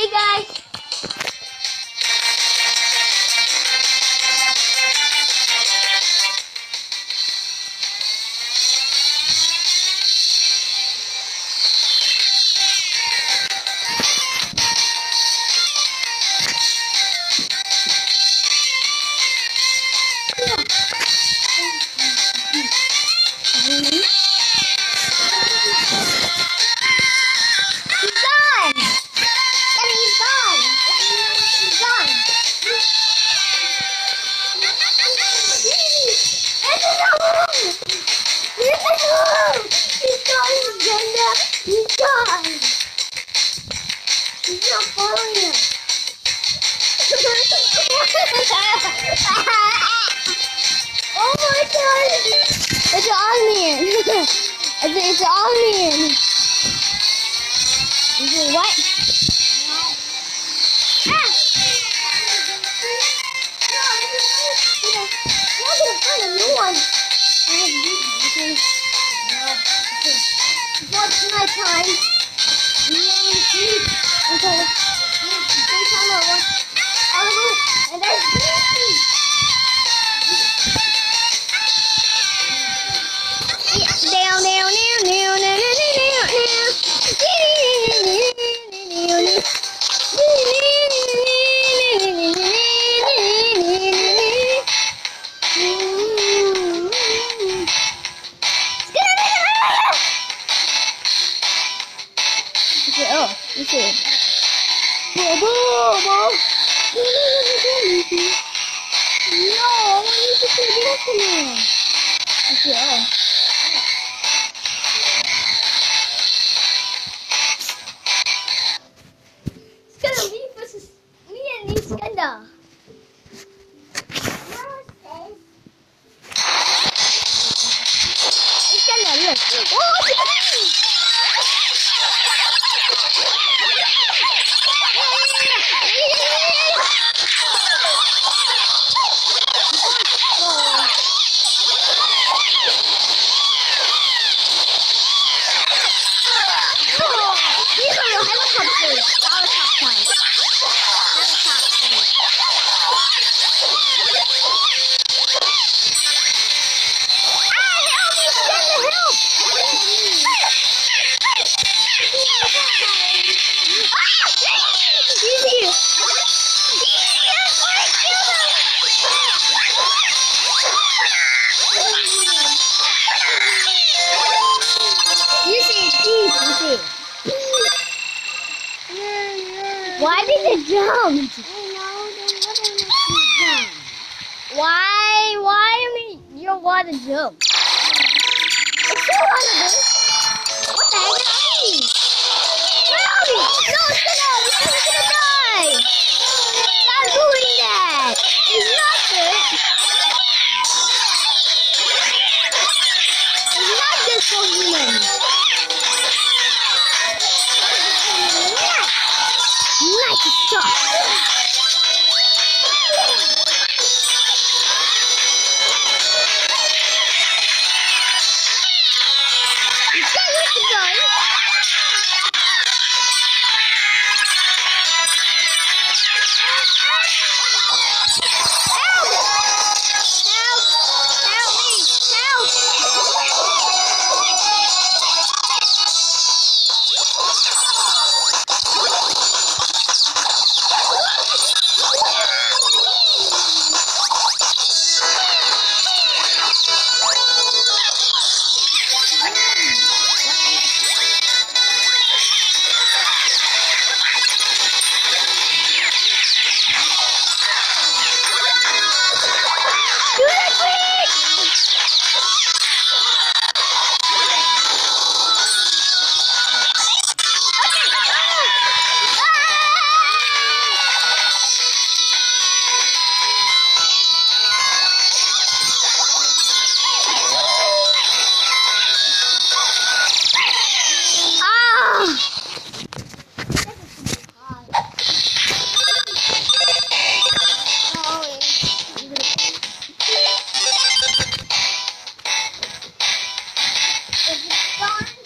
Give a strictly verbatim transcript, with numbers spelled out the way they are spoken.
Hey guys. He's gone! He's not following us! Oh my god! It's all man! It's, it's all man! Is it what? Ah! I'm gonna find a new one! What's my time? And then we sleep until sometime I want all of it, and there's me. Down, down, down, down, down, oh, you see. Boom, boom, boom. No, I want you to see this one. You see, oh. It's gonna be versus me and Iskandar. Iskandar, look. Oh, look at me! Why did it jump? I know, the water makes you jump. Why? Why only your water jump? It's your water, dude. What the heck is this? No, no, it's gonna, it's gonna die. Stop doing that. It's not good. It's not good for humans. Nice stuff. You can't use the gun. Help! Help! Help me! Help! Is it gone?